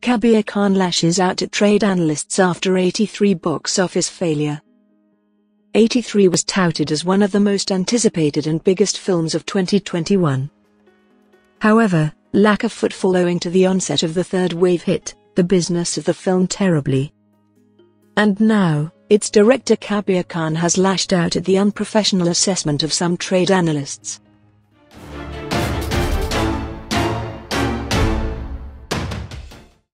Kabir Khan lashes out at trade analysts after 83 box office failure. 83 was touted as one of the most anticipated and biggest films of 2021. However, lack of footfall owing to the onset of the third wave hit the business of the film terribly. And now, its director Kabir Khan has lashed out at the unprofessional assessment of some trade analysts.